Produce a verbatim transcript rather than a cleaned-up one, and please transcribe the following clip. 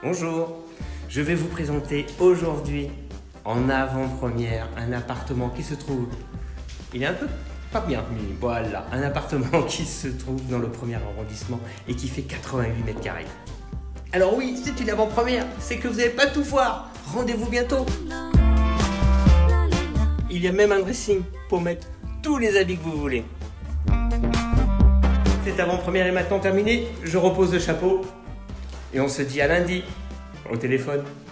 Bonjour, je vais vous présenter aujourd'hui en avant-première un appartement qui se trouve, il est un peu pas bien, mais voilà, un appartement qui se trouve dans le premier arrondissement et qui fait quatre-vingt-huit mètres carrés. Alors oui, c'est une avant-première, c'est que vous n'allez pas tout voir, rendez-vous bientôt. Il y a même un dressing pour mettre tous les habits que vous voulez. Cette avant-première est maintenant terminée, je repose le chapeau et on se dit à lundi au téléphone.